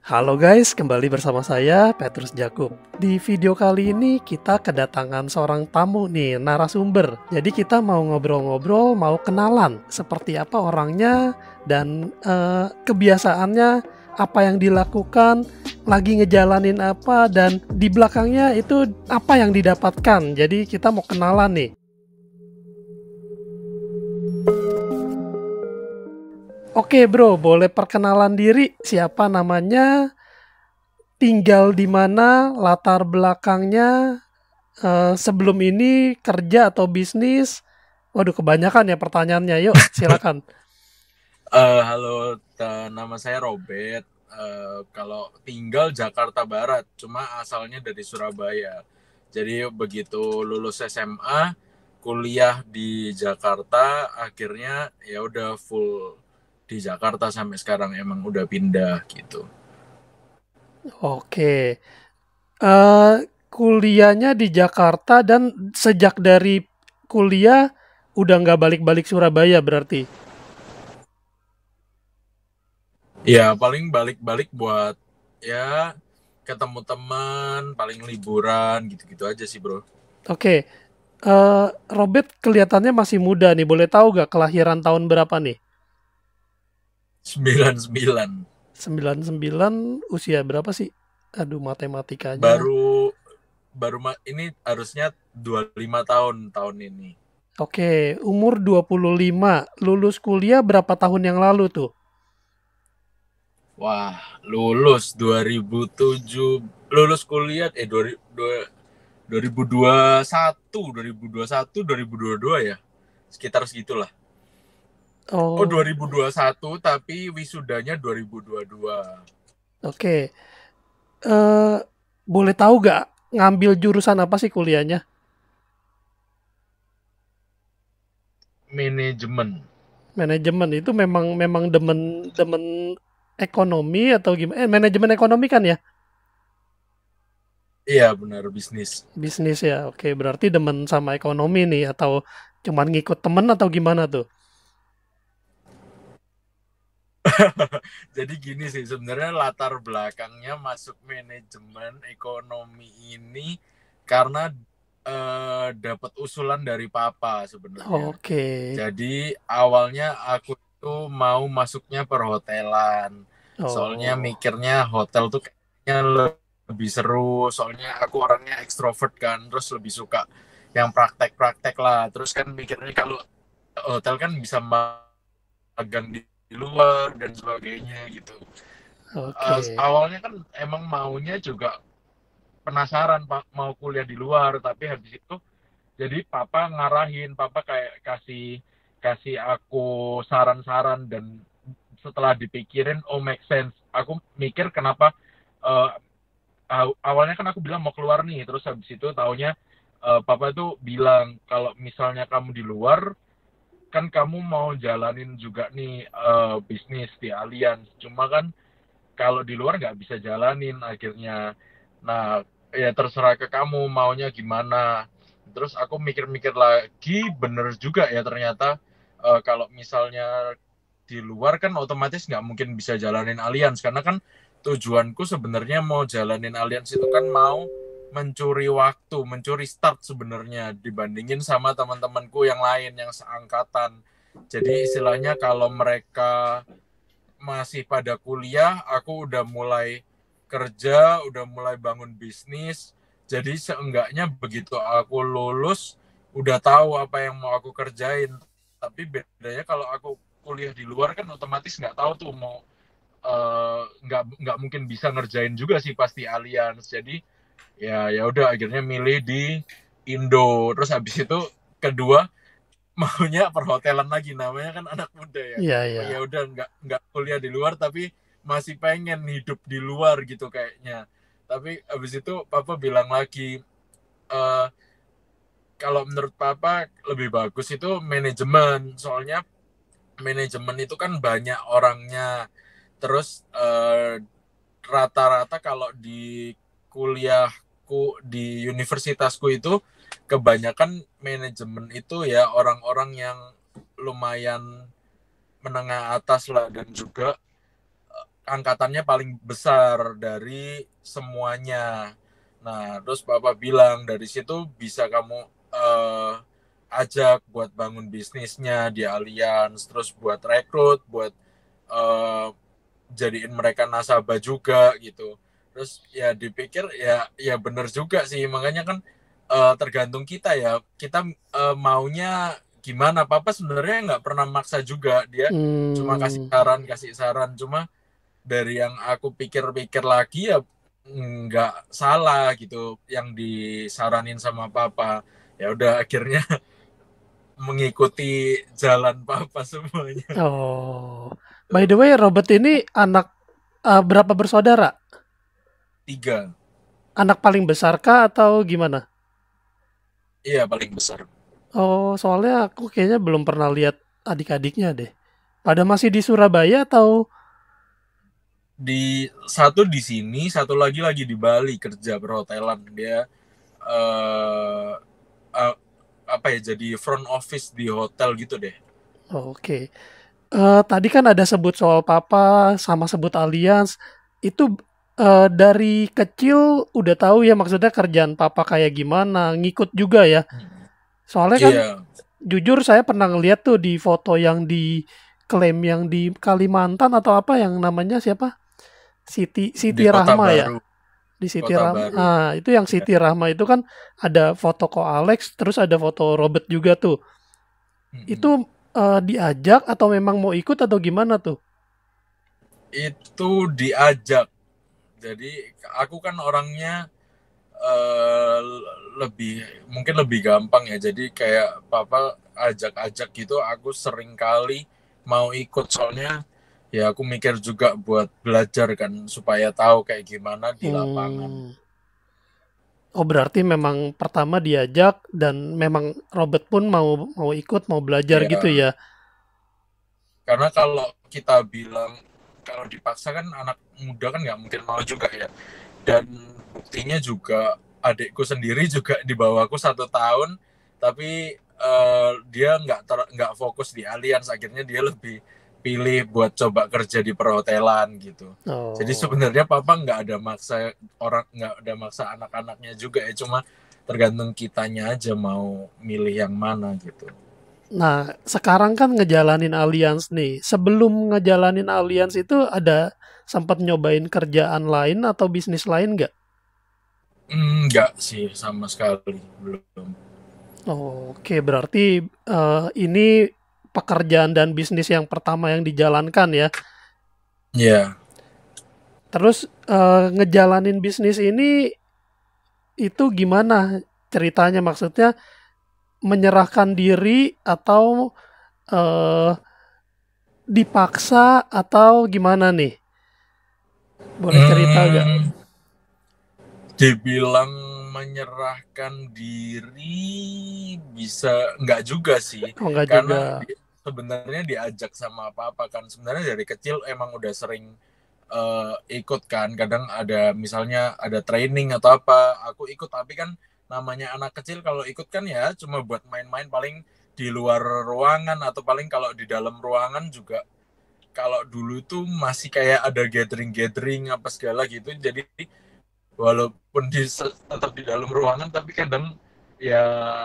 Halo guys, kembali bersama saya Petrus Jakub. Di video kali ini kita kedatangan seorang tamu nih, narasumber. Jadi kita mau ngobrol-ngobrol, mau kenalan seperti apa orangnya dan kebiasaannya, apa yang dilakukan, lagi ngejalanin apa, dan di belakangnya itu apa yang didapatkan. Jadi kita mau kenalan nih. Oke bro, boleh perkenalan diri, siapa namanya, tinggal di mana, latar belakangnya, sebelum ini kerja atau bisnis? Waduh, kebanyakan ya pertanyaannya. Yuk, silakan. Halo, nama saya Robert. Kalau tinggal Jakarta Barat, cuma asalnya dari Surabaya. Jadi begitu lulus SMA, kuliah di Jakarta, akhirnya ya udah full di Jakarta sampai sekarang, emang udah pindah gitu. Oke. Eh, Kuliahnya di Jakarta dan sejak dari kuliah udah nggak balik-balik Surabaya berarti. Ya paling balik-balik buat ya ketemu teman, paling liburan gitu-gitu aja sih bro. Oke. Robert kelihatannya masih muda nih. Boleh tahu nggak kelahiran tahun berapa nih? 99. 99, usia berapa sih? Aduh, matematikanya. Baru baru ini harusnya 25 tahun tahun ini. Oke, umur 25, lulus kuliah berapa tahun yang lalu tuh? Wah, lulus 2007, lulus kuliah 2021, 2021, 2022 ya. Sekitar segitulah. Oh, Oh, 2021 tapi wisudanya 2022. oke. Eh, Boleh tahu gak ngambil jurusan apa sih kuliahnya? Manajemen. Manajemen itu memang memang demen demen ekonomi atau gimana? Manajemen ekonomi kan ya? Iya, benar bisnis. Bisnis ya. Oke, berarti demen sama ekonomi nih atau cuman ngikut temen atau gimana tuh? Jadi gini sih, sebenarnya latar belakangnya masuk manajemen ekonomi ini karena dapat usulan dari papa sebenarnya. Oke. Jadi awalnya aku tuh mau masuknya perhotelan. Soalnya Oh, mikirnya hotel tuh kayaknya lebih seru. Soalnya aku orangnya ekstrovert kan, terus lebih suka yang praktek-praktek lah. Terus kan mikirnya kalau hotel kan bisa magang di luar dan sebagainya gitu. oke. Awalnya kan emang maunya juga penasaran Pak mau kuliah di luar, tapi habis itu jadi papa ngarahin, papa kayak kasih kasih aku saran-saran, dan setelah dipikirin oh make sense. Aku mikir kenapa uh, awalnya kan aku bilang mau keluar nih, terus habis itu taunya papa tuh bilang kalau misalnya kamu di luar kan kamu mau jalanin juga nih bisnis di Allianz, cuma kan kalau di luar nggak bisa jalanin akhirnya. Nah, ya terserah ke kamu maunya gimana. Terus aku mikir-mikir lagi, bener juga ya ternyata kalau misalnya di luar kan otomatis nggak mungkin bisa jalanin Allianz, karena kan tujuanku sebenarnya mau jalanin Allianz itu kan mau mencuri waktu, mencuri start sebenarnya dibandingin sama teman-temanku yang lain yang seangkatan. Jadi istilahnya kalau mereka masih pada kuliah, aku udah mulai kerja, udah mulai bangun bisnis. Jadi seenggaknya begitu aku lulus, udah tahu apa yang mau aku kerjain. Tapi bedanya kalau aku kuliah di luar kan otomatis nggak tahu tuh mau nggak mungkin bisa ngerjain juga sih pasti Allianz. Jadi ya udah akhirnya milih di Indo. Terus habis itu kedua maunya perhotelan lagi, namanya kan anak muda ya. Iya, Oh iya. ya udah nggak kuliah di luar tapi masih pengen hidup di luar gitu kayaknya. Tapi abis itu papa bilang lagi eh kalau menurut papa lebih bagus itu manajemen, soalnya manajemen itu kan banyak orangnya. Terus rata-rata kalau di kuliahku di universitasku itu kebanyakan manajemen itu ya orang-orang yang lumayan menengah atas lah, dan juga angkatannya paling besar dari semuanya. Nah, terus Bapak bilang dari situ bisa kamu ajak buat bangun bisnisnya di Allianz, terus buat rekrut, buat eh, jadiin mereka nasabah juga gitu. Terus ya dipikir ya bener juga sih, makanya kan tergantung kita ya, kita maunya gimana. Papa sebenarnya nggak pernah maksa juga, dia cuma Hmm. kasih saran. Cuma dari yang aku pikir-pikir lagi ya nggak salah gitu yang disaranin sama papa. Ya udah akhirnya mengikuti jalan papa semuanya. Oh. By the way, Robert ini anak berapa bersaudara? 3. Anak paling besar kah atau gimana? Iya paling besar. Oh, soalnya aku kayaknya belum pernah lihat adik-adiknya deh. Pada masih di Surabaya atau Satu di sini, satu lagi di Bali kerja perhotelan. Dia eh uh, apa ya, jadi front office di hotel gitu deh. oh, oke. Tadi kan ada sebut soal papa sama sebut Allianz. Itu dari kecil udah tahu ya maksudnya kerjaan papa kayak gimana, ngikut juga ya. Soalnya kan Iya, jujur saya pernah ngeliat tuh di foto yang diklaim yang di Kalimantan atau apa yang namanya siapa? Siti di Siti Kota Rahma ya. Baru. Di Siti Kota Rahma. Baru. Ah, itu yang Ya. Siti Rahma itu kan ada foto Ko Alex, terus ada foto Robert juga tuh. Itu diajak atau memang mau ikut atau gimana tuh? Itu diajak. Jadi aku kan orangnya eh, lebih mungkin lebih gampang ya. Jadi kayak papa ajak-ajak gitu, aku sering kali mau ikut. Soalnya ya aku mikir juga buat belajar kan, supaya tahu kayak gimana di lapangan. Hmm. Oh berarti memang pertama diajak dan memang Robert pun mau mau ikut mau belajar gitu Ya, ya. karena kalau kita bilang kalau dipaksa kan anak muda kan nggak mungkin mau juga ya. Dan buktinya juga adikku sendiri juga di bawahku 1 tahun, tapi dia nggak fokus di Allianz. Akhirnya dia lebih pilih buat coba kerja di perhotelan gitu. Jadi Oh. sebenarnya papa nggak ada maksa anak-anaknya juga ya, cuma tergantung kitanya aja mau milih yang mana gitu. Nah, sekarang kan ngejalanin Allianz nih. Sebelum ngejalanin Allianz itu ada sempat nyobain kerjaan lain atau bisnis lain nggak? Nggak sih sama sekali, belum. Oke, berarti ini pekerjaan dan bisnis yang pertama yang dijalankan ya. Ya. Terus ngejalanin bisnis ini itu gimana ceritanya? Maksudnya menyerahkan diri atau eh, dipaksa atau gimana nih? Boleh cerita gak? Hmm, dibilang menyerahkan diri bisa nggak juga sih, Oh nggak juga. karena sebenarnya diajak sama apa-apa kan. Sebenarnya dari kecil emang udah sering ikut kan. Kadang ada misalnya ada training atau apa, aku ikut. Tapi kan namanya anak kecil, kalau ikut kan ya cuma buat main-main, paling di luar ruangan, atau paling kalau di dalam ruangan juga. Kalau dulu tuh masih kayak ada gathering-gathering apa segala gitu, jadi walaupun tetap di dalam ruangan, tapi kadang ya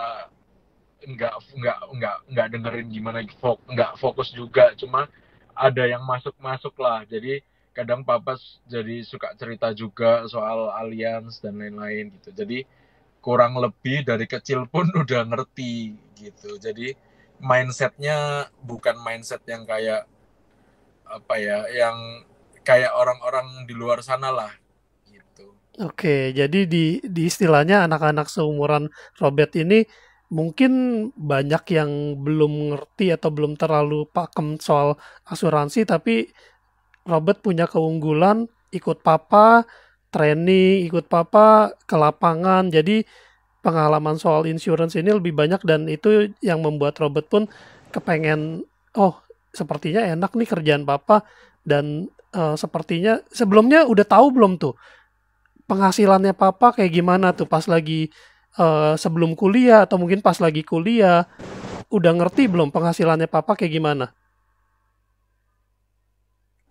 nggak dengerin gimana, nggak fokus juga. Cuma ada yang masuk lah. Jadi kadang papa jadi suka cerita juga soal Allianz dan lain-lain gitu. Jadi kurang lebih dari kecil pun udah ngerti gitu. Jadi mindsetnya bukan mindset yang kayak apa ya, yang kayak orang-orang di luar sana lah gitu. Oke, jadi di istilahnya anak-anak seumuran Robert ini mungkin banyak yang belum ngerti atau belum terlalu pakem soal asuransi, tapi Robert punya keunggulan ikut papa training, ikut papa ke lapangan. Jadi pengalaman soal insurance ini lebih banyak dan itu yang membuat Robert pun kepengen, oh sepertinya enak nih kerjaan papa dan sepertinya sebelumnya udah tahu belum tuh penghasilannya papa kayak gimana tuh pas lagi sebelum kuliah atau mungkin pas lagi kuliah udah ngerti belum penghasilannya papa kayak gimana?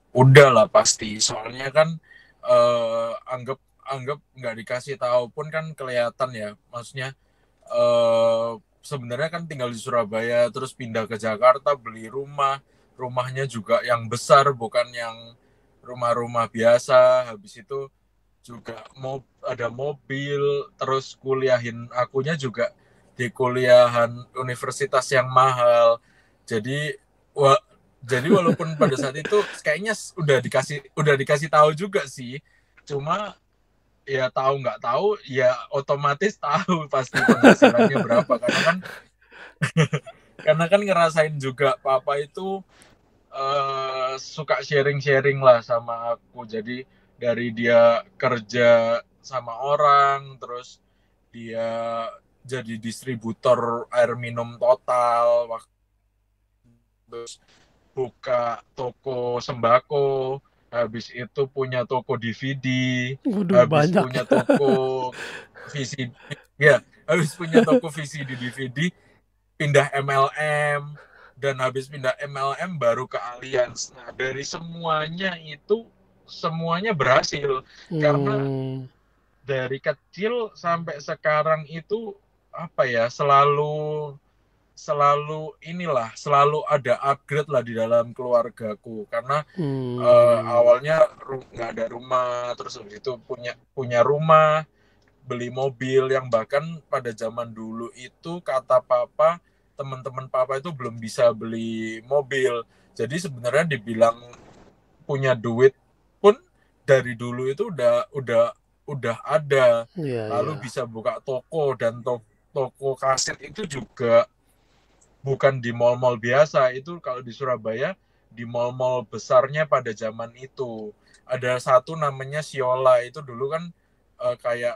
Udah lah pasti, soalnya kan anggap anggap nggak dikasih tahu pun kan kelihatan ya, maksudnya sebenarnya kan tinggal di Surabaya terus pindah ke Jakarta beli rumahnya juga yang besar bukan yang rumah-rumah biasa, habis itu juga mau ada mobil, terus kuliahin akunya juga di kuliahan universitas yang mahal. Jadi wa, jadi walaupun pada saat itu kayaknya udah dikasih tahu juga sih, cuma ya tahu nggak tahu ya otomatis tahu pasti penghasilannya berapa, karena kan ngerasain juga papa itu suka sharing-sharing lah sama aku. Jadi dari dia kerja sama orang, terus dia jadi distributor air minum Total, terus buka toko sembako, habis itu punya toko DVD, Waduh, habis banyak punya ya. toko VCD, ya, habis punya toko VCD DVD, pindah MLM, dan habis pindah MLM baru ke Allianz. Nah, dari semuanya berhasil, karena Hmm, dari kecil sampai sekarang itu apa ya, selalu selalu selalu ada upgrade lah di dalam keluargaku, karena hmm, awalnya nggak ada rumah, terus habis itu punya punya rumah, beli mobil yang bahkan pada zaman dulu itu kata papa, teman-teman papa itu belum bisa beli mobil. Jadi sebenarnya dibilang punya duit pun dari dulu itu udah ada. iya, iya. Lalu bisa buka toko, dan toko kaset itu juga bukan di mall-mall biasa. Itu kalau di Surabaya di mall-mall besarnya pada zaman itu. Ada satu namanya Siola, itu dulu kan kayak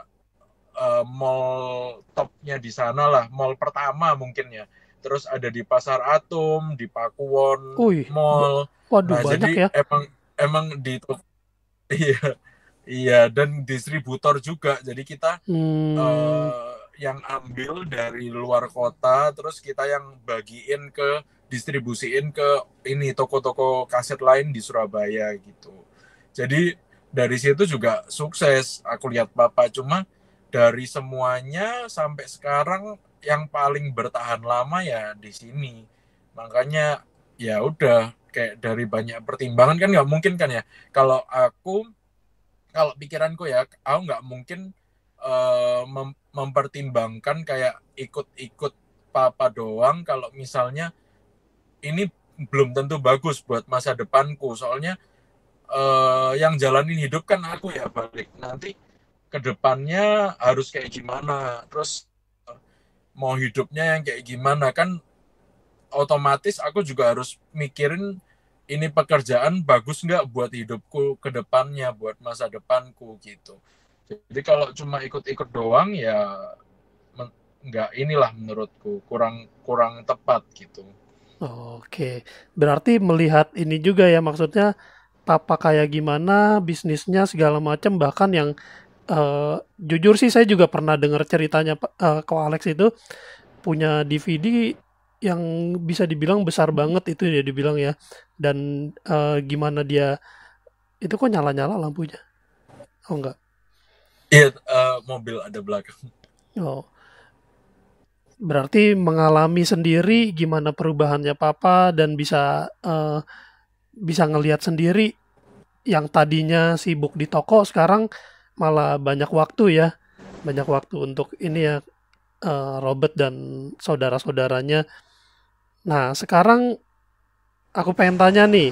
mall topnya di sana lah, mall pertama mungkin ya. Terus ada di Pasar Atom, di Pakuwon Wih, Mall. waduh Nah, banyak jadi ya. emang emang di iya, iya, dan distributor juga. Jadi kita Hmm, yang ambil dari luar kota, terus kita yang distribusiin ke ini toko-toko kaset lain di Surabaya gitu. Jadi dari situ juga sukses aku lihat papa. Cuma dari semuanya sampai sekarang yang paling bertahan lama ya di sini. Makanya ya udah, kayak dari banyak pertimbangan kan nggak mungkin kan ya, kalau aku kalau pikiranku ya, aku nggak mungkin mempertimbangkan kayak ikut-ikut papa doang kalau misalnya ini belum tentu bagus buat masa depanku. Soalnya yang jalanin hidup kan aku ya, balik nanti ke depannya harus kayak gimana, terus mau hidupnya yang kayak gimana, kan otomatis aku juga harus mikirin ini pekerjaan bagus nggak buat hidupku ke depannya, buat masa depanku gitu. Jadi kalau cuma ikut-ikut doang ya nggak, inilah menurutku kurang kurang tepat gitu. oke. Berarti melihat ini juga ya, maksudnya papa kayak gimana, bisnisnya segala macam, bahkan yang jujur sih saya juga pernah dengar ceritanya Ko Alex itu punya DVD yang bisa dibilang besar banget itu ya dibilang ya. Dan gimana dia itu kok nyala-nyala lampunya? Oh enggak. Iya, mobil ada belakang. Oh, berarti mengalami sendiri gimana perubahannya papa dan bisa ngelihat sendiri yang tadinya sibuk di toko sekarang malah banyak waktu ya. Banyak waktu untuk ini ya, Robert dan saudara-saudaranya. Nah, sekarang aku pengen tanya nih,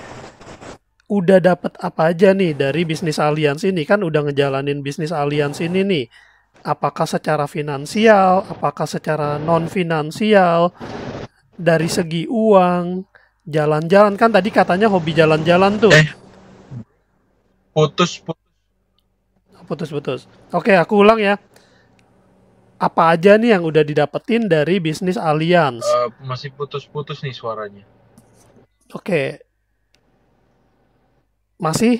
udah dapat apa aja nih dari bisnis Allianz ini? Kan udah ngejalanin bisnis Allianz ini nih. Apakah secara finansial, apakah secara non finansial, dari segi uang, jalan-jalan kan tadi katanya hobi jalan-jalan tuh. Eh, putus, Putus-putus. Oke, aku ulang ya. Apa aja nih yang udah didapetin dari bisnis Allianz? masih putus-putus nih suaranya. Oke, masih?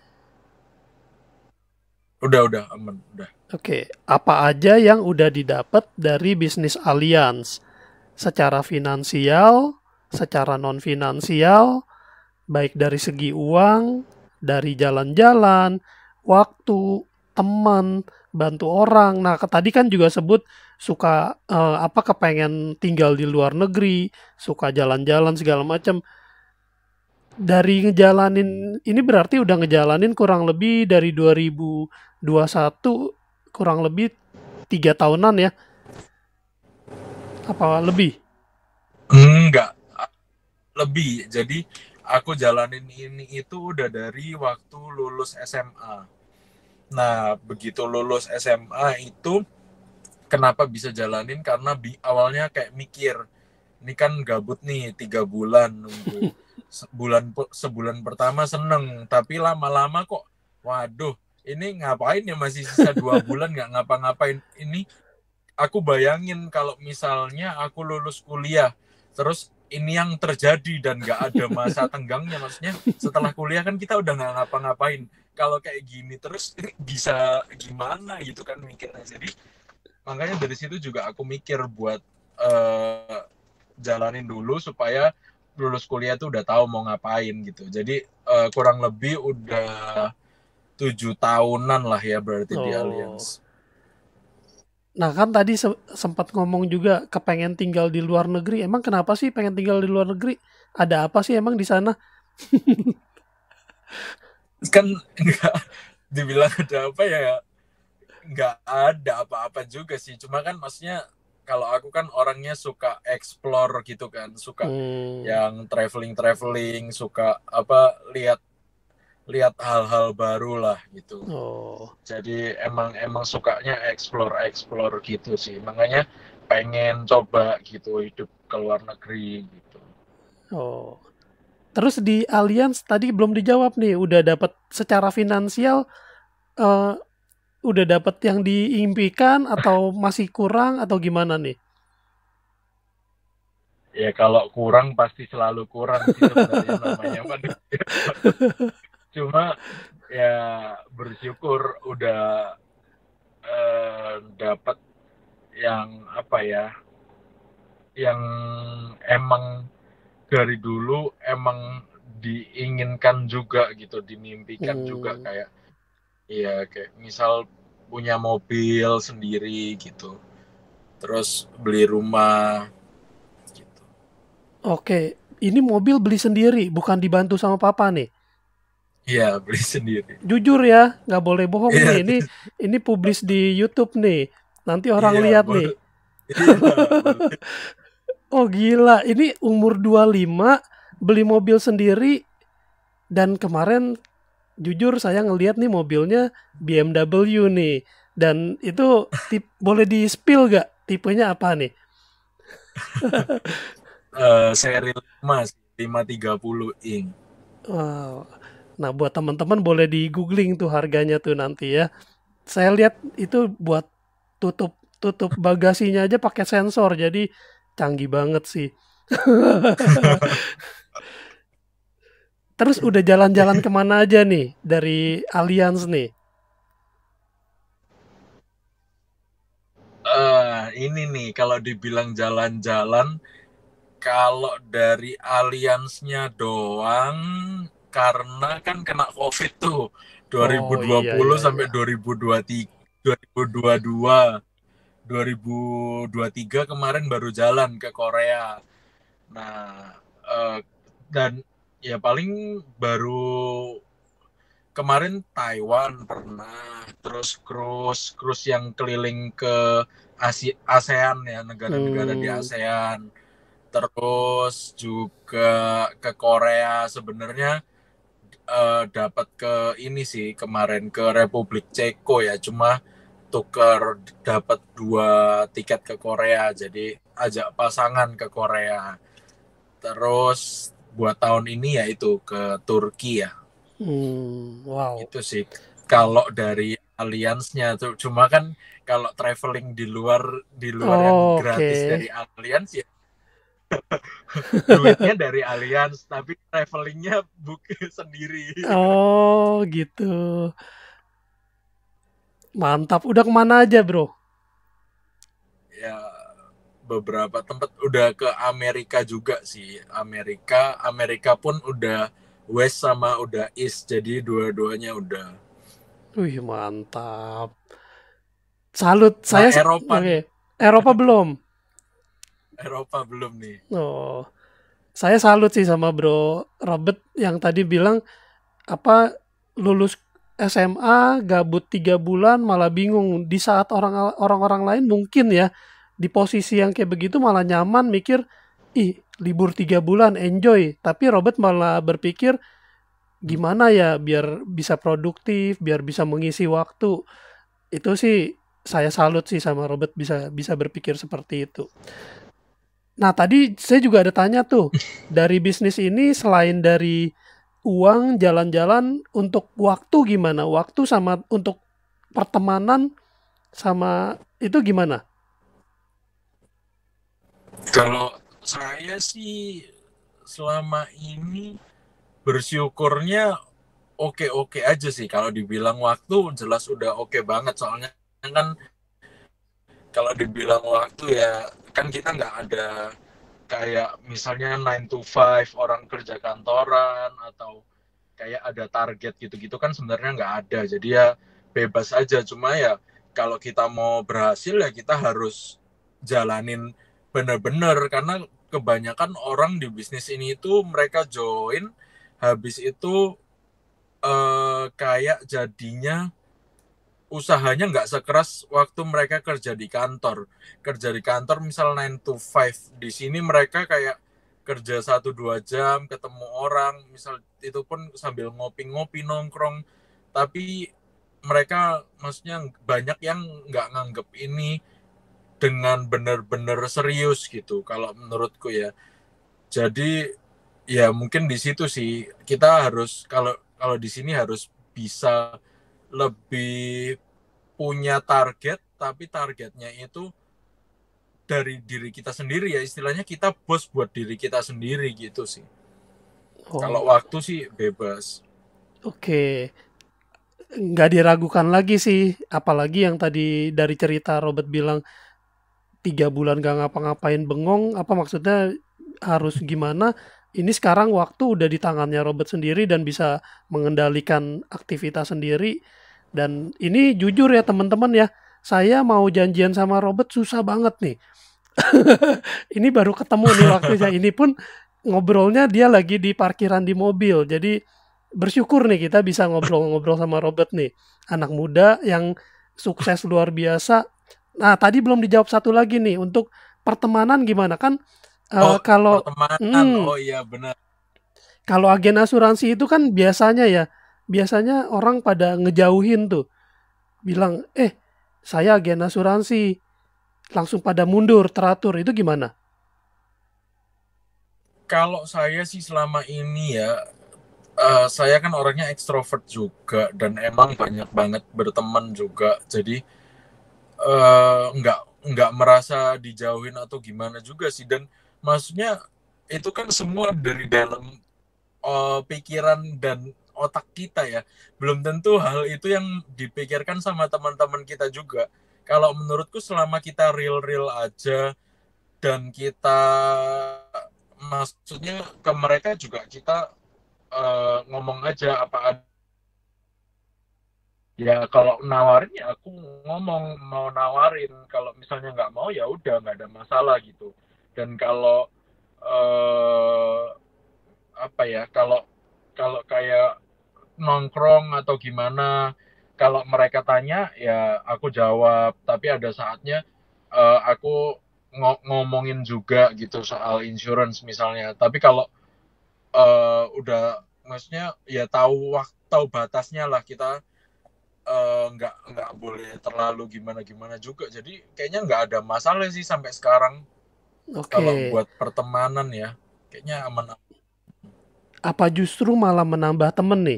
Udah aman, udah. Oke, apa aja yang udah didapat dari bisnis Allianz? Secara finansial, secara non finansial, baik dari segi uang, dari jalan-jalan, waktu, teman, bantu orang. Nah, tadi kan juga sebut suka kepengen tinggal di luar negeri, suka jalan-jalan segala macam. Dari ngejalanin ini berarti udah ngejalanin kurang lebih dari 2021 kurang lebih 3 tahunan ya? Apa lebih? Enggak, lebih. Jadi aku jalanin ini itu udah dari waktu lulus SMA. Nah, begitu lulus SMA itu kenapa bisa jalanin karena awalnya kayak mikir, ini kan gabut nih 3 bulan nunggu. Sebulan pertama seneng, tapi lama-lama kok, waduh, ini ngapain ya, masih sisa 2 bulan nggak ngapa-ngapain. Ini aku bayangin kalau misalnya aku lulus kuliah, terus ini yang terjadi dan nggak ada masa tenggangnya, maksudnya setelah kuliah kan kita udah nggak ngapa-ngapain. Kalau kayak gini terus bisa gimana gitu kan mikirnya. Jadi makanya dari situ juga aku mikir buat jalanin dulu supaya lulus kuliah tuh udah tahu mau ngapain gitu. Jadi kurang lebih udah 7 tahunan lah ya berarti di Oh. Allianz. Nah kan tadi sempat ngomong juga kepengen tinggal di luar negeri. Emang kenapa sih pengen tinggal di luar negeri? Ada apa sih emang di sana? Kan nggak dibilang ada apa ya, nggak ada apa-apa juga sih. Cuma kan maksudnya kalau aku kan orangnya suka explore gitu kan, suka Hmm. yang traveling, suka apa, lihat lihat hal-hal baru lah gitu. Oh. Jadi emang sukanya explore gitu sih. Makanya pengen coba gitu hidup ke luar negeri gitu. Oh. Terus di Allianz tadi belum dijawab nih. Udah dapat secara finansial, eh, udah dapat yang diimpikan atau masih kurang atau gimana nih? Ya kalau kurang pasti selalu kurang sih sebenarnya, namanya manusia. Cuma ya bersyukur udah dapat yang apa ya, yang emang dari dulu emang diinginkan juga gitu, dimimpikan juga, Hmm. kayak ya kayak misal punya mobil sendiri gitu, terus beli rumah gitu. Oke, ini mobil beli sendiri, bukan dibantu sama papa nih. Iya, beli sendiri. Jujur ya, nggak boleh bohong nih. Iya, Ini publis di YouTube nih. Nanti orang iya lihat nih. boleh. Iya boleh. Oh gila, ini umur 25 beli mobil sendiri dan kemarin jujur saya ngelihat nih mobilnya BMW nih. Dan itu boleh di-spill gak? Tipenya apa nih? Seri 5 sih, 530 inch. Wow. Nah, buat teman-teman boleh di googling tuh harganya tuh nanti ya. Saya lihat itu buat tutup tutup bagasinya aja pakai sensor, jadi canggih banget sih. Terus udah jalan-jalan kemana aja nih dari Allianz nih? Ini nih kalau dibilang jalan-jalan, kalau dari aliansnya doang, karena kan kena COVID tuh Oh iya 2020 iya iya. sampai 2023, 2022, 2023 kemarin baru jalan ke Korea. Nah, dan ya paling baru kemarin Taiwan pernah, terus cruise yang keliling ke ASEAN ya, negara-negara di Hmm. ASEAN. Terus juga ke Korea sebenarnya, dapat ke ini sih kemarin ke Republik Ceko ya, cuma tuker dapat 2 tiket ke Korea, jadi ajak pasangan ke Korea. Terus buat tahun ini ya itu ke Turki ya. Wow. Itu sih kalau dari aliansnya tuh. Cuma kan kalau traveling di luar yang Oke. gratis dari alians ya, duitnya dari alians tapi travelingnya bukan sendiri. Oh gitu. Mantap. Udah kemana aja bro? Ya beberapa tempat, udah ke Amerika juga sih. Amerika pun udah West sama udah East, jadi dua-duanya udah. Wih, mantap. Salut. Nah, Saya Eropa oke. nih, Eropa belum. Eropa belum nih. Oh, saya salut sih sama Bro Robert yang tadi bilang apa lulus SMA gabut 3 bulan malah bingung di saat orang-orang lain mungkin ya di posisi yang kayak begitu malah nyaman mikir ih libur 3 bulan enjoy tapi Robert malah berpikir gimana ya biar bisa produktif biar bisa mengisi waktu itu sih saya salut sih sama Robert bisa bisa berpikir seperti itu. Nah, tadi saya juga ada tanya tuh, dari bisnis ini selain dari uang, jalan-jalan, untuk waktu gimana? Waktu sama untuk pertemanan sama itu gimana? Kalau saya sih selama ini bersyukurnya oke-oke aja sih. Kalau dibilang waktu jelas udah oke banget, soalnya kan kalau dibilang waktu ya kan kita nggak ada kayak misalnya 9 to 5 orang kerja kantoran atau kayak ada target gitu-gitu kan sebenarnya nggak ada. Jadi ya bebas aja. Cuma ya kalau kita mau berhasil ya kita harus jalanin bener-bener, karena kebanyakan orang di bisnis ini itu mereka join habis itu kayak jadinya usahanya nggak sekeras waktu mereka kerja di kantor. Kerja di kantor misal 9 to 5, di sini mereka kayak kerja 1-2 jam, ketemu orang, misal itu pun sambil ngopi-ngopi, nongkrong. Tapi mereka maksudnya banyak yang nggak nganggep ini dengan benar-benar serius gitu, kalau menurutku ya. Jadi ya mungkin di situ sih kita harus, kalau kalau di sini harus bisa lebih punya target, tapi targetnya itu dari diri kita sendiri ya, istilahnya kita bos buat diri kita sendiri gitu sih. Kalau Oh, waktu sih bebas. oke. Nggak diragukan lagi sih, apalagi yang tadi dari cerita Robert bilang 3 bulan gak ngapa-ngapain bengong, apa maksudnya harus gimana? Ini sekarang waktu udah di tangannya Robert sendiri dan bisa mengendalikan aktivitas sendiri. Dan ini jujur ya teman-teman ya, saya mau janjian sama Robert susah banget nih. Ini baru ketemu nih waktunya. Ini pun ngobrolnya dia lagi di parkiran di mobil. Jadi bersyukur nih kita bisa ngobrol-ngobrol sama Robert nih. Anak muda yang sukses luar biasa. Nah, tadi belum dijawab satu lagi nih untuk pertemanan gimana kan Oh, kalau pertemanan, oh iya benar. kalau agen asuransi itu kan biasanya ya, biasanya orang pada ngejauhin tuh, bilang, saya agen asuransi, langsung pada mundur teratur, itu gimana? Kalau saya sih selama ini ya, saya kan orangnya ekstrovert juga dan emang banyak banget berteman juga. Jadi nggak merasa dijauhin atau gimana juga sih. Dan maksudnya itu kan semua dari dalam pikiran dan otak kita ya. Belum tentu hal itu yang dipikirkan sama teman-teman kita juga. Kalau menurutku selama kita real-real aja dan kita maksudnya ke mereka juga kita ngomong aja apa ada. Ya kalau nawarin ya aku ngomong mau nawarin, kalau misalnya nggak mau ya udah nggak ada masalah gitu. Dan kalau eh, apa ya, kalau kalau kayak nongkrong atau gimana, kalau mereka tanya ya aku jawab, tapi ada saatnya aku ngomongin juga gitu soal insurance misalnya. Tapi kalau udah maksudnya ya tahu batasnya lah, kita nggak boleh terlalu gimana gimana juga, jadi kayaknya nggak ada masalah sih sampai sekarang kalau Oke, buat pertemanan ya, kayaknya aman. apa justru malah menambah temen nih?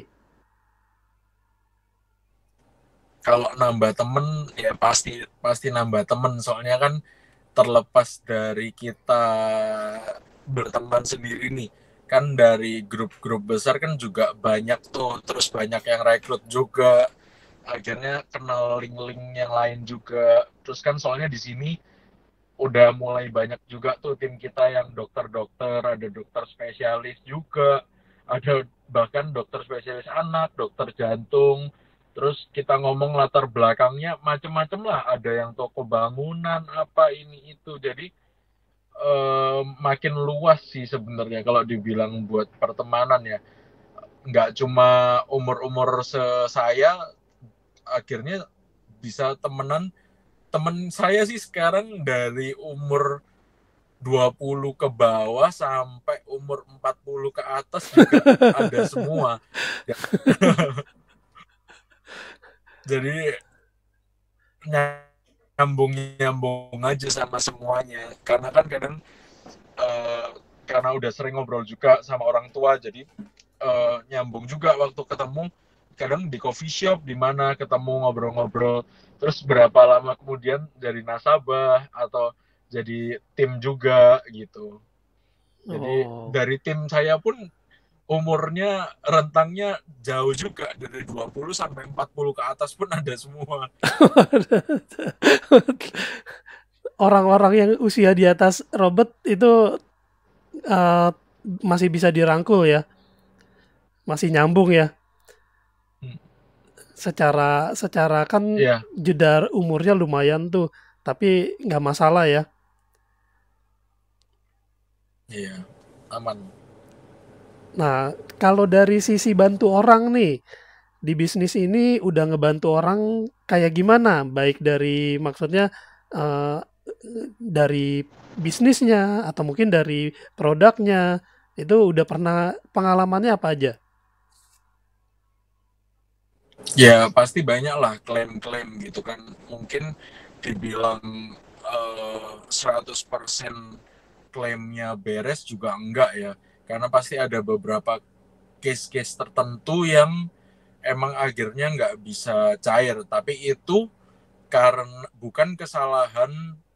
Kalau nambah temen ya pasti pasti nambah temen, soalnya kan terlepas dari kita berteman sendiri nih, kan dari grup-grup besar kan juga banyak tuh, terus banyak yang rekrut juga, akhirnya kenal link-link yang lain juga. Terus kan soalnya di sini udah mulai banyak juga tuh tim kita yang dokter-dokter, ada dokter spesialis juga, ada bahkan dokter spesialis anak, dokter jantung. Terus kita ngomong latar belakangnya macam-macam lah, ada yang toko bangunan apa ini itu. Jadi makin luas sih sebenarnya kalau dibilang buat pertemanan ya. Nggak cuma umur-umur saya, akhirnya bisa temenan. Temen saya sih sekarang dari umur 20 ke bawah sampai umur 40 ke atas juga ada semua. Jadi nyambung aja sama semuanya. Karena kan kadang uh, karena udah sering ngobrol juga sama orang tua, jadi nyambung juga waktu ketemu. Kadang di coffee shop di mana ketemu ngobrol-ngobrol, terus berapa lama kemudian jadi nasabah atau jadi tim juga gitu. Jadi Oh. dari tim saya pun umurnya rentangnya jauh juga, dari 20 sampai 40 ke atas pun ada semua. Orang-orang yang usia di atas Robert itu eh, masih bisa dirangkul ya, masih nyambung ya. Hmm. Secara secara kan Ya, jeda umurnya lumayan tuh, tapi nggak masalah ya. iya, aman. Nah, kalau dari sisi bantu orang nih, di bisnis ini udah ngebantu orang kayak gimana? Baik dari maksudnya eh, dari bisnisnya atau mungkin dari produknya, itu udah pernah pengalamannya apa aja? Ya pasti banyak lah klaim-klaim gitu kan. Mungkin dibilang 100% klaimnya beres juga enggak ya. Karena pasti ada beberapa case-case tertentu yang emang akhirnya nggak bisa cair. Tapi itu karena bukan kesalahan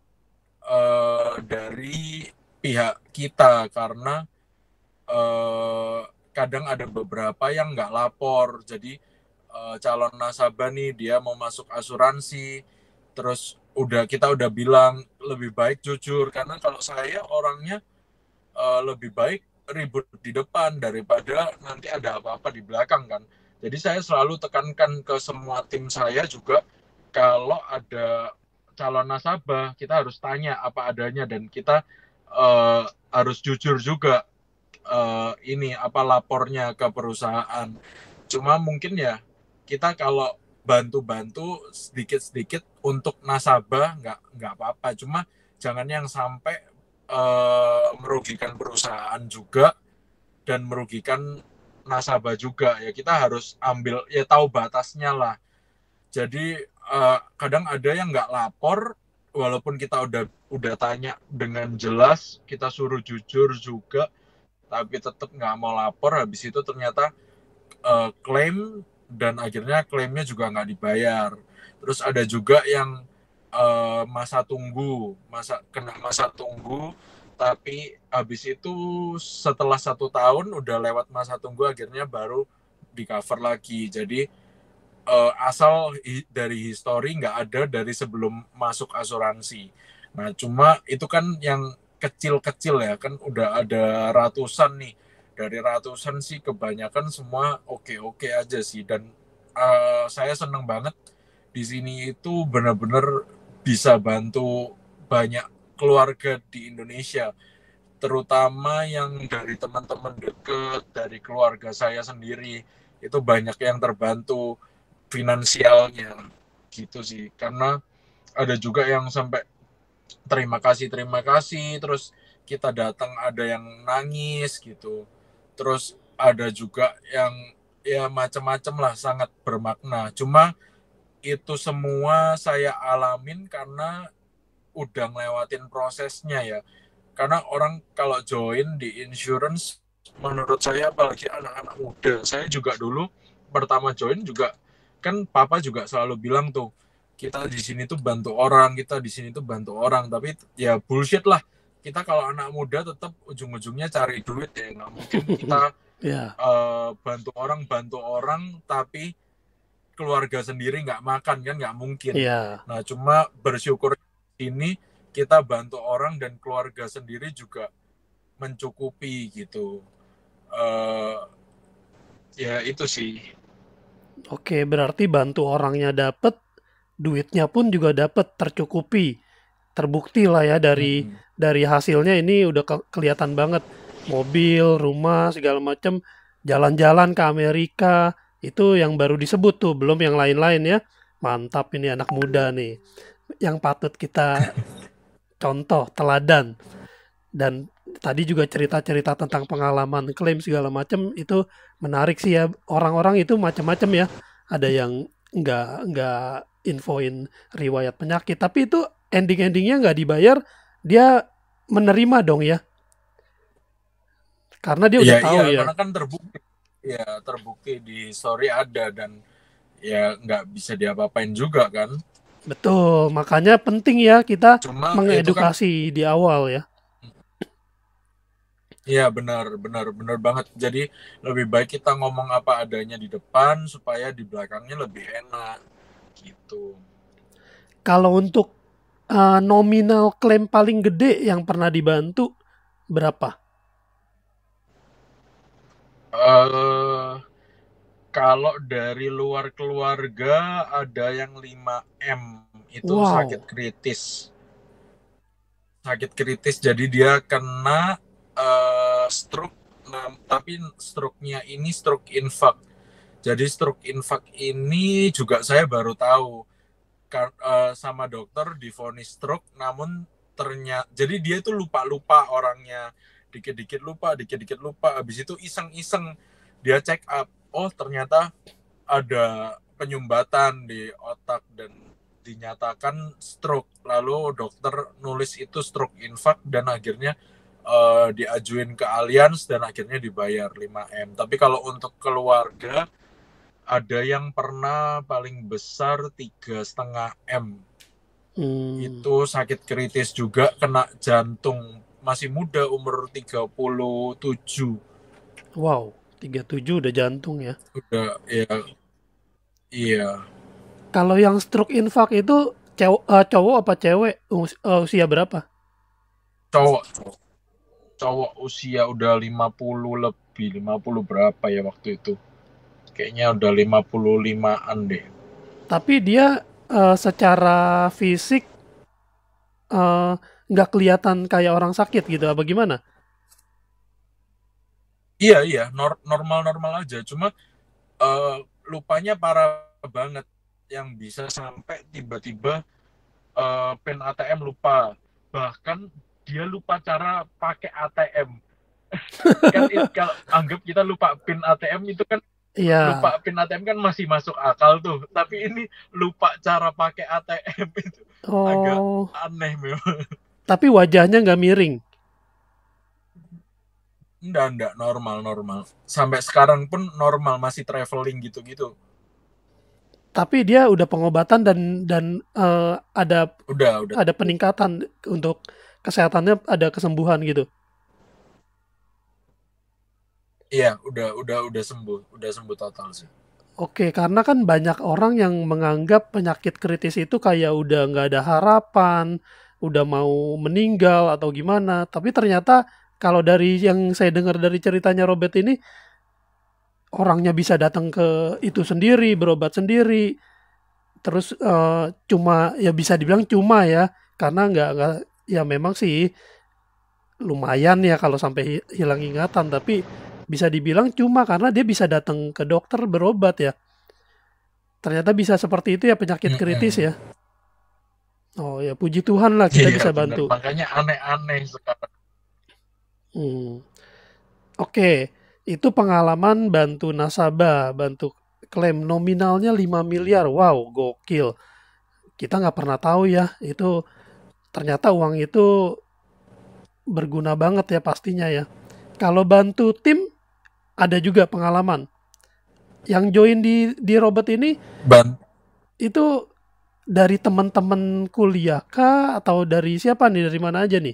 dari pihak kita, karena eh, kadang ada beberapa yang nggak lapor. Jadi calon nasabah nih dia mau masuk asuransi, terus kita udah bilang lebih baik jujur, karena kalau saya orangnya lebih baik ribut di depan daripada nanti ada apa-apa di belakang kan. Jadi saya selalu tekankan ke semua tim saya juga, kalau ada calon nasabah kita harus tanya apa adanya, dan kita harus jujur juga ini apa lapornya ke perusahaan. Cuma mungkin ya kita kalau bantu-bantu sedikit-sedikit untuk nasabah nggak apa-apa. Cuma jangan yang sampai merugikan perusahaan juga dan merugikan nasabah juga. Ya kita harus ambil ya tahu batasnya lah. Jadi kadang ada yang nggak lapor, walaupun kita udah tanya dengan jelas, kita suruh jujur juga, tapi tetap nggak mau lapor. Habis itu ternyata klaim, dan akhirnya klaimnya juga nggak dibayar. Terus ada juga yang kena masa tunggu, tapi habis itu setelah 1 tahun udah lewat masa tunggu, akhirnya baru di cover lagi. Jadi asal dari history nggak ada dari sebelum masuk asuransi. Nah, cuma itu kan yang kecil-kecil ya, kan udah ada ratusan nih. Dari ratusan sih kebanyakan semua oke-oke aja sih. Dan saya seneng banget di sini itu benar-benar bisa bantu banyak keluarga di Indonesia. Terutama yang dari teman-teman deket, dari keluarga saya sendiri. Itu banyak yang terbantu finansialnya gitu sih. Karena ada juga yang sampai terima kasih, terus kita datang ada yang nangis gitu, terus ada juga yang ya macam-macam lah, sangat bermakna. Cuma itu semua saya alamin karena udah ngelewatin prosesnya ya. Karena orang kalau join di insurance, menurut saya apalagi anak-anak muda, saya juga dulu pertama join juga kan papa juga selalu bilang tuh, kita di sini tuh bantu orang, kita di sini tuh bantu orang. Tapi ya bullshit lah, kita kalau anak muda tetap ujung-ujungnya cari duit ya. Nggak mungkin kita Ya, bantu orang tapi keluarga sendiri nggak makan, kan nggak mungkin. iya. Nah, cuma bersyukur ini kita bantu orang dan keluarga sendiri juga mencukupi gitu. Eh, Ya itu sih. Oke, berarti bantu orangnya dapet, duitnya pun juga dapet, tercukupi. Terbukti lah ya Mm-mm. dari hasilnya ini udah kelihatan banget. Mobil, rumah, segala macam, jalan-jalan ke Amerika, itu yang baru disebut tuh, belum yang lain-lain ya. Mantap ini anak muda nih. Yang patut kita contoh, teladan. Dan tadi juga cerita-cerita tentang pengalaman klaim segala macam itu menarik sih ya. Orang-orang itu macam-macam ya. Ada yang nggak infoin riwayat penyakit, tapi itu ending-endingnya nggak dibayar, dia menerima dong ya, karena dia Iya udah iya tahu ya. karena kan terbukti. Ya terbukti di story ada dan ya nggak bisa diapa-apain juga kan. Betul, makanya penting ya kita Cuma itu kan. mengedukasi di awal ya. Iya benar benar benar banget. Jadi lebih baik kita ngomong apa adanya di depan supaya di belakangnya lebih enak gitu. Kalau untuk nominal klaim paling gede yang pernah dibantu berapa? eh Kalau dari luar keluarga ada yang 5 M itu sakit Wow. kritis. Sakit kritis jadi dia kena stroke tapi stroke-nya ini stroke infak. Jadi stroke infak ini juga saya baru tahu sama dokter divonis stroke namun ternyata jadi dia itu lupa-lupa orangnya dikit-dikit lupa habis itu iseng-iseng dia check up oh ternyata ada penyumbatan di otak dan dinyatakan stroke lalu dokter nulis itu stroke infak dan akhirnya diajuin ke Allianz dan akhirnya dibayar 5 M tapi kalau untuk keluarga ada yang pernah paling besar 3,5 M Hmm, itu sakit kritis juga kena jantung masih muda umur 37 wow, 37 udah jantung ya. udah ya iya Kalau yang stroke infak itu cowok apa cewek? Usia berapa? cowok cowok usia udah 50 lebih 50 berapa ya waktu itu kayaknya udah 55-an deh Tapi dia secara fisik eh, nggak kelihatan kayak orang sakit gitu, apa gimana? iya iya normal normal aja cuma eh, lupanya parah banget yang bisa sampai tiba-tiba pin ATM lupa bahkan dia lupa cara pakai ATM kan kalau anggap kita lupa pin ATM itu kan lupa Iya. pin ATM kan masih masuk akal tuh tapi ini lupa cara pakai ATM itu agak Oh, aneh memang. tapi wajahnya nggak miring. Enggak normal normal sampai sekarang pun normal masih traveling gitu-gitu Tapi dia udah pengobatan dan udah ada peningkatan untuk kesehatannya, ada kesembuhan gitu. iya udah sembuh total sih Oke, karena kan banyak orang yang menganggap penyakit kritis itu kayak udah nggak ada harapan, udah mau meninggal atau gimana. Tapi ternyata kalau dari yang saya dengar dari ceritanya Robert ini, orangnya bisa datang ke itu sendiri, berobat sendiri. Terus cuma ya bisa dibilang cuma ya, karena nggak ya memang sih lumayan ya kalau sampai hilang ingatan. Tapi bisa dibilang cuma karena dia bisa datang ke dokter berobat ya. Ternyata bisa seperti itu ya penyakit kritis Mm-mm. ya. Oh ya puji Tuhan lah kita Iya bisa bener bantu. makanya aneh-aneh sekarang Hmm. Oke, itu pengalaman bantu nasabah, bantu klaim nominalnya 5 miliar. Wow, gokil. Kita nggak pernah tahu ya, itu ternyata uang itu berguna banget ya pastinya ya. Kalau bantu tim, ada juga pengalaman. Yang join di Robot ini, ban itu dari teman-teman kuliah kah? Atau dari siapa nih? Dari mana aja nih?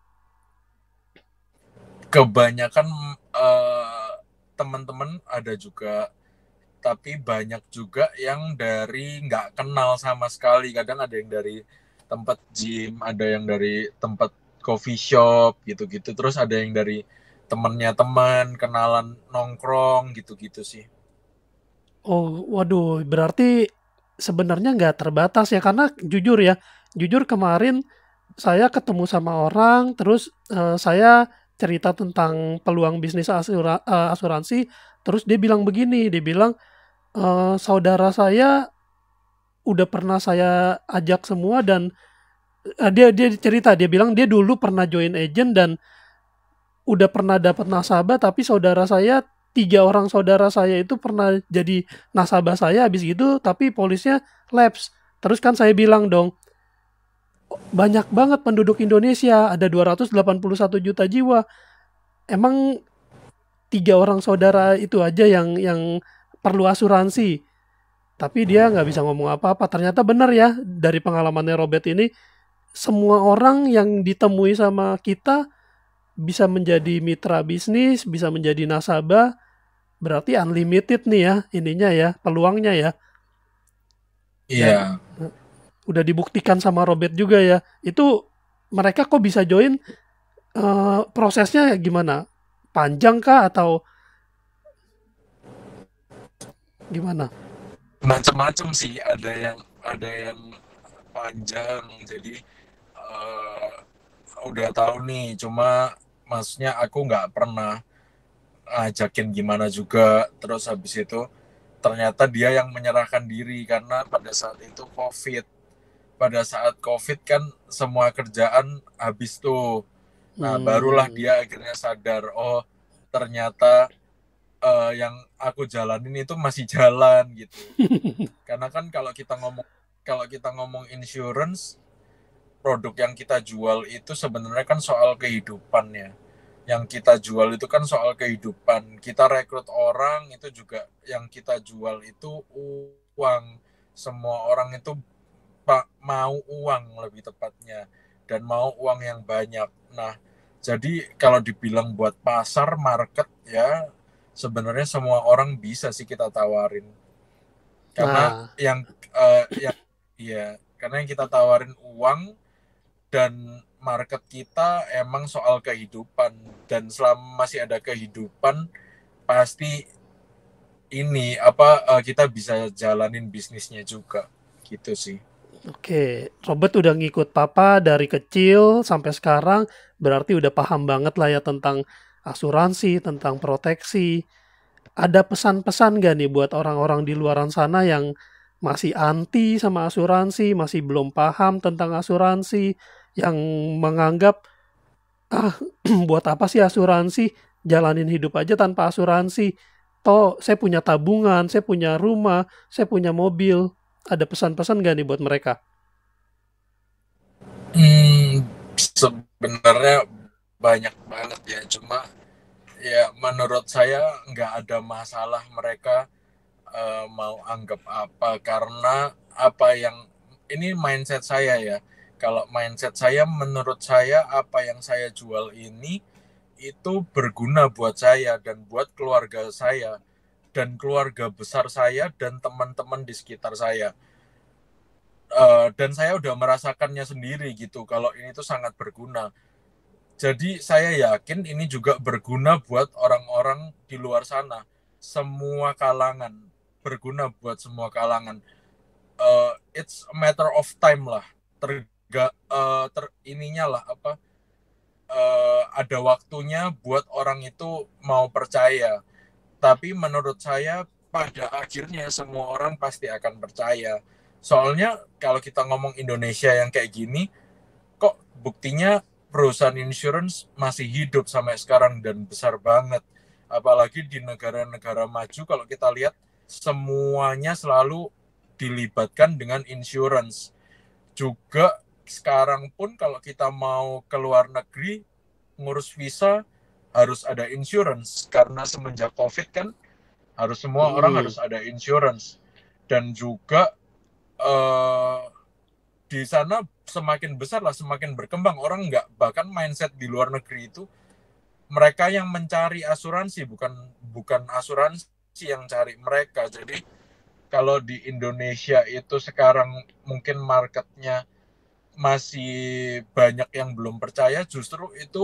kebanyakan teman-teman ada juga tapi banyak juga yang dari nggak kenal sama sekali kadang ada yang dari tempat gym ada yang dari tempat coffee shop gitu-gitu terus ada yang dari temennya teman, kenalan nongkrong gitu-gitu sih. Oh, waduh, berarti sebenarnya nggak terbatas ya, karena jujur kemarin saya ketemu sama orang, terus saya cerita tentang peluang bisnis asuransi, terus dia bilang begini, dia bilang saudara saya udah pernah saya ajak semua dan dia dia cerita, dia bilang dia dulu pernah join agent dan udah pernah dapat nasabah, tapi tiga orang saudara saya itu pernah jadi nasabah saya habis gitu, tapi polisnya lapse. Terus kan saya bilang dong, banyak banget penduduk Indonesia, ada 281 juta jiwa. Emang tiga orang saudara itu aja yang perlu asuransi. Tapi dia nggak bisa ngomong apa-apa. Ternyata benar ya, dari pengalamannya Robert ini, semua orang yang ditemui sama kita bisa menjadi mitra bisnis, bisa menjadi nasabah, berarti unlimited nih ya, ininya ya, peluangnya ya. Dan Iya. udah dibuktikan sama Robert juga ya. Itu mereka kok bisa join, prosesnya gimana? Panjang kah atau gimana? Macam-macam sih, ada yang panjang, jadi eh, udah tahu nih, cuma maksudnya aku nggak pernah ngajakin gimana juga. Terus habis itu ternyata dia yang menyerahkan diri karena pada saat itu COVID. Pada saat COVID kan semua kerjaan habis tuh. Nah, barulah Hmm. dia akhirnya sadar, oh ternyata yang aku jalanin itu masih jalan gitu. Karena kan kalau kita ngomong insurance, produk yang kita jual itu sebenarnya kan soal kehidupan ya. Yang kita jual itu kan soal kehidupan. Kita rekrut orang itu juga, yang kita jual itu uang. Semua orang itu mau uang, lebih tepatnya, dan mau uang yang banyak. Nah, jadi kalau dibilang buat pasar market ya, sebenarnya semua orang bisa sih kita tawarin. Karena Nah, yang ya, karena yang kita tawarin uang, dan market kita emang soal kehidupan, dan selama masih ada kehidupan pasti kita bisa jalanin bisnisnya juga gitu sih. oke, Robert udah ngikut papa dari kecil sampai sekarang, berarti udah paham banget lah ya tentang asuransi, tentang proteksi. Ada pesan-pesan gak nih buat orang-orang di luaran sana yang masih anti sama asuransi, masih belum paham tentang asuransi, yang menganggap, ah, buat apa sih asuransi? Jalanin hidup aja tanpa asuransi. Toh, saya punya tabungan, saya punya rumah, saya punya mobil. Ada pesan-pesan gak nih buat mereka? Sebenarnya banyak banget ya, cuma ya menurut saya nggak ada masalah mereka mau anggap apa, karena apa yang ini mindset saya ya. Kalau mindset saya, menurut saya apa yang saya jual ini itu berguna buat saya dan buat keluarga saya dan keluarga besar saya dan teman-teman di sekitar saya. Dan saya udah merasakannya sendiri gitu, kalau ini tuh sangat berguna. Jadi saya yakin ini juga berguna buat orang-orang di luar sana, semua kalangan, berguna buat semua kalangan. It's a matter of time lah, ininya lah apa, ada waktunya buat orang itu mau percaya. Tapi menurut saya pada akhirnya semua orang pasti akan percaya. Soalnya kalau kita ngomong Indonesia yang kayak gini, kok buktinya perusahaan insurance masih hidup sampai sekarang dan besar banget. Apalagi di negara-negara maju, kalau kita lihat semuanya selalu dilibatkan dengan insurance. Juga sekarang pun kalau kita mau ke luar negeri ngurus visa harus ada insurance, karena semenjak COVID kan semua orang Hmm. harus ada insurance. Dan juga eh, di sana semakin besar lah, semakin berkembang, orang nggak, bahkan mindset di luar negeri itu mereka yang mencari asuransi, bukan bukan asuransi yang cari mereka. Jadi kalau di Indonesia itu sekarang mungkin marketnya masih banyak yang belum percaya, justru itu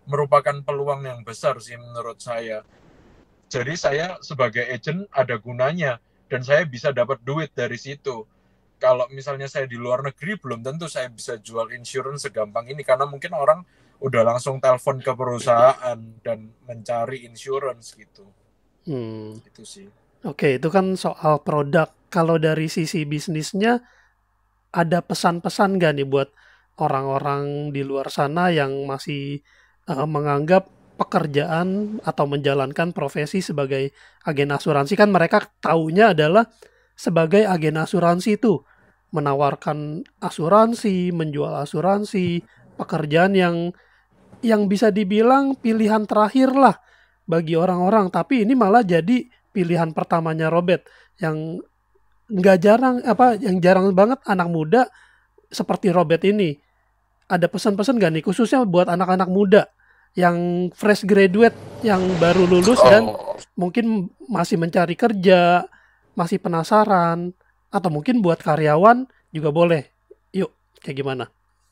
merupakan peluang yang besar sih menurut saya. Jadi saya sebagai agent ada gunanya dan saya bisa dapat duit dari situ. Kalau misalnya saya di luar negeri belum tentu saya bisa jual insurance segampang ini karena mungkin orang udah langsung telepon ke perusahaan dan mencari insurance gitu. Hmm. Itu sih. Oke, itu kan soal produk. Kalau dari sisi bisnisnya, ada pesan-pesan nggak nih buat orang-orang di luar sana yang masih menganggap pekerjaan atau menjalankan profesi sebagai agen asuransi, kan mereka taunya adalah sebagai agen asuransi itu menawarkan asuransi, menjual asuransi, pekerjaan yang bisa dibilang pilihan terakhir lah bagi orang-orang, tapi ini malah jadi pilihan pertamanya Robert yang nggak jarang apa yang jarang banget anak muda seperti Robert ini. Ada pesan-pesan gak nih khususnya buat anak-anak muda yang fresh graduate, yang baru lulus dan Oh, mungkin masih mencari kerja, masih penasaran, atau mungkin buat karyawan juga boleh. Yuk, kayak gimana?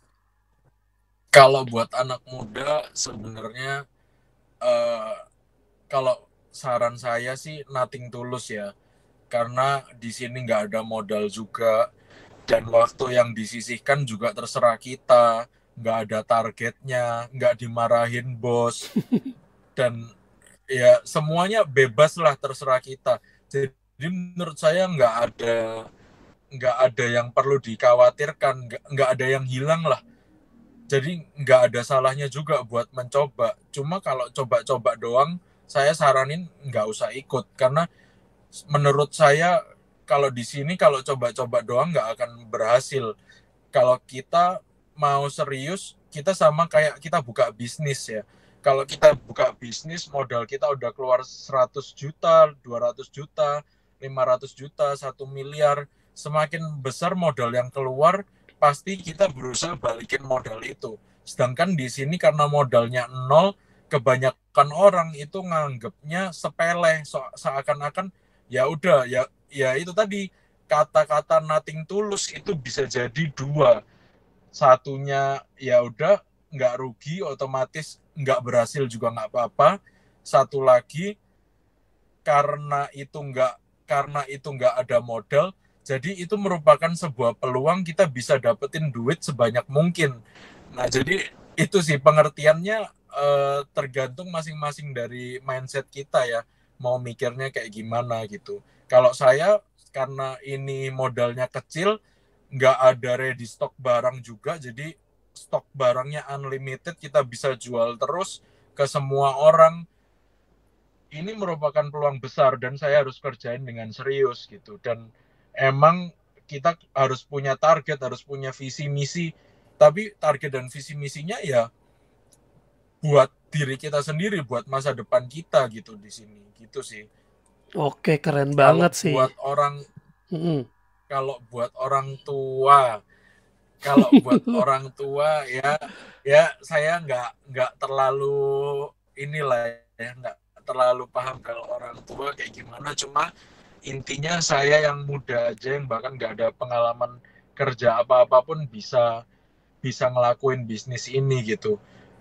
kalau buat anak muda sebenarnya eh, kalau saran saya sih nothing tulus ya. Karena di sini nggak ada modal juga dan waktu yang disisihkan juga terserah kita, nggak ada targetnya, nggak dimarahin bos dan ya semuanya bebas lah terserah kita. Jadi menurut saya nggak ada yang perlu dikhawatirkan, nggak ada yang hilang lah. Jadi nggak ada salahnya juga buat mencoba. Cuma kalau coba-coba doang, saya saranin nggak usah ikut karena menurut saya kalau di sini kalau coba-coba doang nggak akan berhasil. Kalau kita mau serius, kita sama kayak kita buka bisnis ya. Kalau kita buka bisnis, modal kita udah keluar 100 juta, 200 juta, 500 juta, 1 miliar. Semakin besar modal yang keluar, pasti kita berusaha balikin modal itu. Sedangkan di sini karena modalnya nol, kebanyakan orang itu nganggapnya sepele, seakan-akan ya udah ya itu tadi kata-kata nothing tulus itu bisa jadi dua, satunya ya udah nggak rugi otomatis nggak berhasil juga nggak apa-apa, satu lagi karena itu nggak ada modal jadi itu merupakan sebuah peluang kita bisa dapetin duit sebanyak mungkin. Nah jadi itu sih pengertiannya, tergantung masing-masing dari mindset kita ya mau mikirnya kayak gimana gitu. Kalau saya karena ini modalnya kecil nggak ada ready stock barang juga jadi stok barangnya unlimited kita bisa jual terus ke semua orang. Ini merupakan peluang besar dan saya harus kerjain dengan serius gitu dan emang kita harus punya target harus punya visi misi tapi target dan visi misinya ya buat diri kita sendiri buat masa depan kita gitu di sini gitu sih. Oke, keren kalau banget sih. buat orang Mm-mm. kalau buat orang tua kalau buat orang tua ya ya saya nggak terlalu inilah ya nggak terlalu paham kalau orang tua kayak gimana, cuma intinya saya yang muda aja yang bahkan nggak ada pengalaman kerja apa-apapun bisa bisa ngelakuin bisnis ini gitu.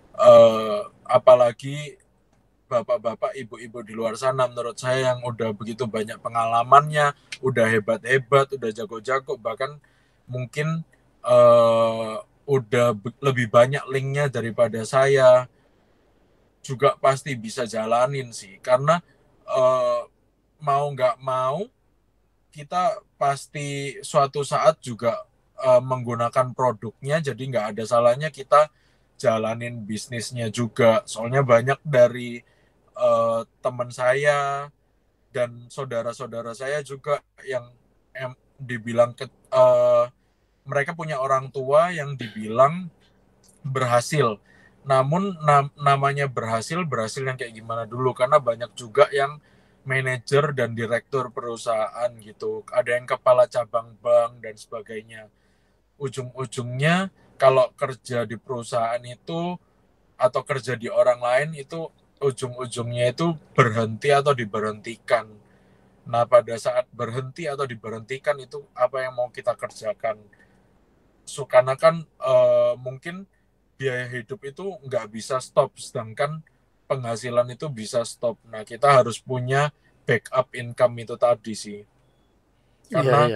Apalagi bapak-bapak ibu-ibu di luar sana menurut saya yang udah begitu banyak pengalamannya udah hebat-hebat udah jago-jago bahkan mungkin uh, udah lebih banyak linknya daripada saya juga pasti bisa jalanin sih karena uh, mau nggak mau kita pasti suatu saat juga menggunakan produknya jadi nggak ada salahnya kita jalanin bisnisnya juga soalnya banyak dari teman saya dan saudara-saudara saya juga yang dibilang mereka punya orang tua yang dibilang berhasil. Namun namanya berhasil yang kayak gimana dulu karena banyak juga yang manajer dan direktur perusahaan gitu. Ada yang kepala cabang bank dan sebagainya. Ujung-ujungnya kalau kerja di perusahaan itu atau kerja di orang lain itu ujung-ujungnya itu berhenti atau diberhentikan. Nah, pada saat berhenti atau diberhentikan itu apa yang mau kita kerjakan? So, karena kan mungkin biaya hidup itu nggak bisa stop, sedangkan penghasilan itu bisa stop. Nah, kita harus punya backup income itu tadi sih. Iya, Karena iya.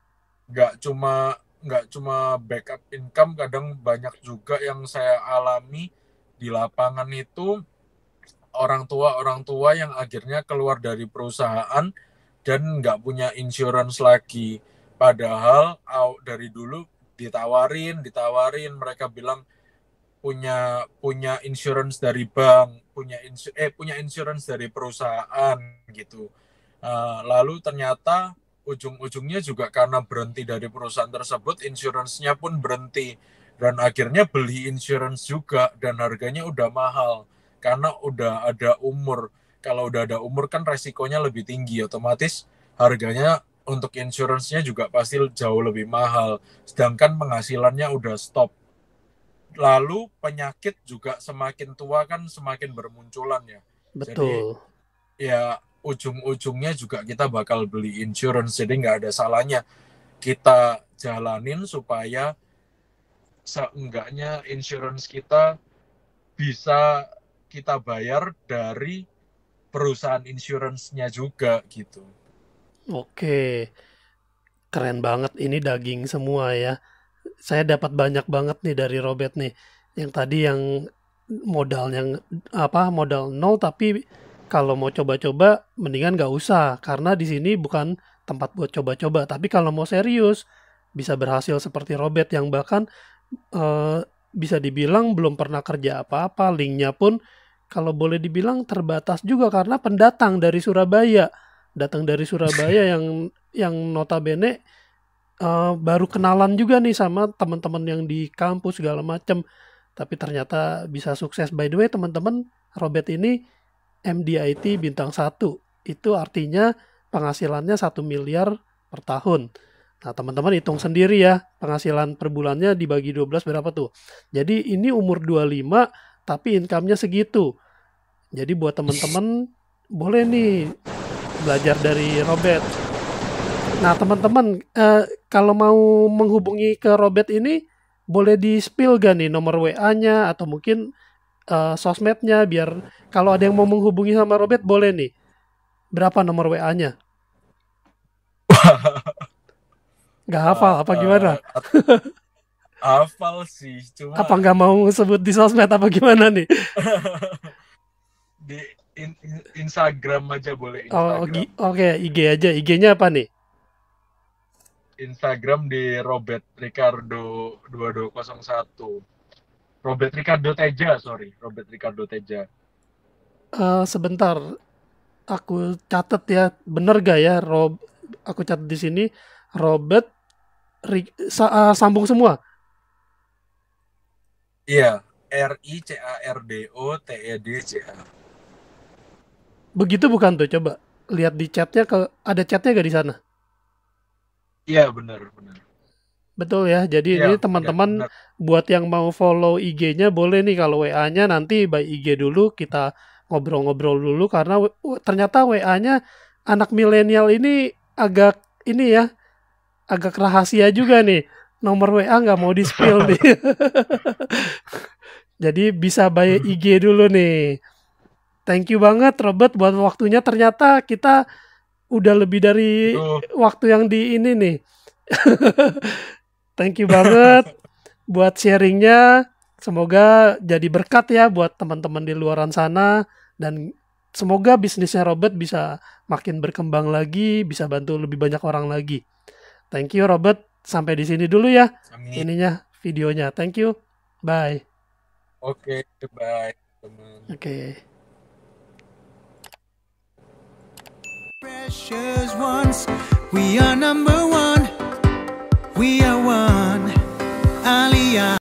nggak cuma backup income, kadang banyak juga yang saya alami di lapangan itu orang tua yang akhirnya keluar dari perusahaan dan nggak punya insurance lagi. Padahal dari dulu ditawarin, mereka bilang punya punya insurance dari bank, punya insurance dari perusahaan gitu. Lalu ternyata ujung-ujungnya juga karena berhenti dari perusahaan tersebut, insurance-nya pun berhenti. Dan akhirnya beli insurance juga, dan harganya udah mahal. Karena udah ada umur. Kalau udah ada umur kan resikonya lebih tinggi, otomatis harganya untuk insurance-nya juga pasti jauh lebih mahal. Sedangkan penghasilannya udah stop. Lalu penyakit juga semakin tua kan semakin bermunculan ya. Jadi Betul. ya ujung-ujungnya juga kita bakal beli insurance, jadi nggak ada salahnya kita jalanin supaya seenggaknya insurance kita bisa kita bayar dari perusahaan insurance-nya juga gitu. Oke. Keren banget. Ini daging semua ya. Saya dapat banyak banget nih dari Robert nih. Yang tadi yang modalnya modal nol, tapi kalau mau coba-coba mendingan nggak usah karena di sini bukan tempat buat coba-coba. Tapi kalau mau serius bisa berhasil seperti Robert yang bahkan eh, bisa dibilang belum pernah kerja apa-apa. Linknya pun kalau boleh dibilang terbatas juga karena pendatang dari Surabaya. Datang dari Surabaya yang notabene baru kenalan juga nih sama teman-teman yang di kampus segala macam, tapi ternyata bisa sukses. By the way teman-teman, Robert ini MDIT bintang 1. Itu artinya penghasilannya 1 miliar per tahun. Nah, teman-teman hitung sendiri ya, penghasilan per bulannya dibagi 12 berapa tuh. Jadi ini umur 25 tapi income-nya segitu. Jadi buat teman-teman boleh nih belajar dari Robert. Nah, teman-teman, kalau mau menghubungi ke Robert ini, boleh di-spill gak nih nomor WA-nya atau mungkin sosmednya biar kalau ada yang mau menghubungi sama Robert boleh nih. Berapa nomor WA-nya? Gak hafal, Uh, apa gimana? Hafal sih, Apa cuma nggak mau sebut di sosmed apa gimana nih? di Instagram aja boleh, Oh, Instagram. oke, IG aja. IG-nya apa nih? Instagram di Robert Ricardo 2201. Robert Ricardo Teja, sorry. Robert Ricardo Teja. Sebentar, aku catat ya. Bener gak ya, Aku catat di sini. Robert, sambung semua. Iya, RICARDOTEDCA. Begitu bukan tuh? Coba lihat di chatnya, ada chatnya gak di sana? Iya, benar, benar. Betul ya. Jadi Iya, ini ada, teman-teman benar. buat yang mau follow IG-nya boleh nih, kalau WA-nya nanti by IG dulu kita ngobrol-ngobrol dulu karena ternyata WA-nya anak milenial ini agak ini ya, agak rahasia juga nih. Nomor WA nggak mau di-spill nih. Jadi bisa by IG dulu nih. Thank you banget Robert buat waktunya. Ternyata kita udah lebih dari Itu waktu yang di ini nih. Thank you banget buat sharingnya. Semoga jadi berkat ya buat teman-teman di luaran sana. Dan semoga bisnisnya Robert bisa makin berkembang lagi, bisa bantu lebih banyak orang lagi. Thank you Robert. Sampai di sini dulu ya kami. videonya. Thank you. Bye. Oke, bye, teman. Oke. Precious ones, we are number one. We are one. Aliyah.